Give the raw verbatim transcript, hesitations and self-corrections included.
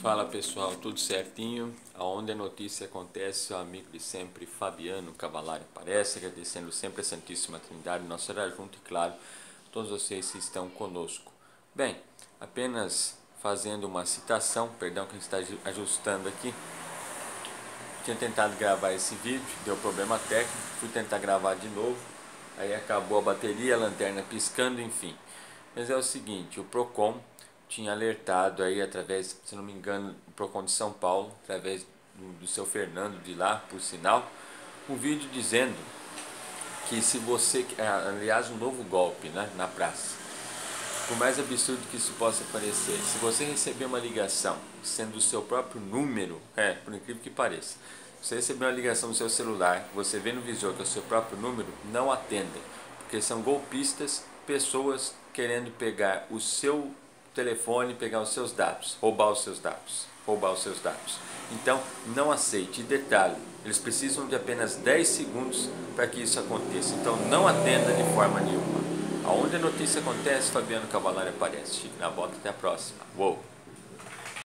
Fala pessoal, tudo certinho? Aonde a notícia acontece, o amigo de sempre, Fabiano Cavalari aparece, agradecendo sempre a Santíssima Trindade, nosso orar junto e claro, todos vocês que estão conosco. Bem, apenas fazendo uma citação, perdão que a gente está ajustando aqui, tinha tentado gravar esse vídeo, deu problema técnico, fui tentar gravar de novo, aí acabou a bateria, a lanterna piscando, enfim. Mas é o seguinte, o Procon tinha alertado aí através, se não me engano, o Procon de São Paulo, através do, do seu Fernando de lá, por sinal, um vídeo dizendo que se você, aliás, um novo golpe, né, na praça, por mais absurdo que isso possa parecer, se você receber uma ligação sendo o seu próprio número, é, por incrível que pareça, se você receber uma ligação no seu celular, você vê no visor que é o seu próprio número, não atenda, porque são golpistas, pessoas querendo pegar o seu telefone, pegar os seus dados, roubar os seus dados, roubar os seus dados. Então, não aceite. E detalhe, eles precisam de apenas dez segundos para que isso aconteça. Então, não atenda de forma nenhuma. Aonde a notícia acontece, Fabiano Cavalari aparece. Fique na bota, até a próxima. Uou!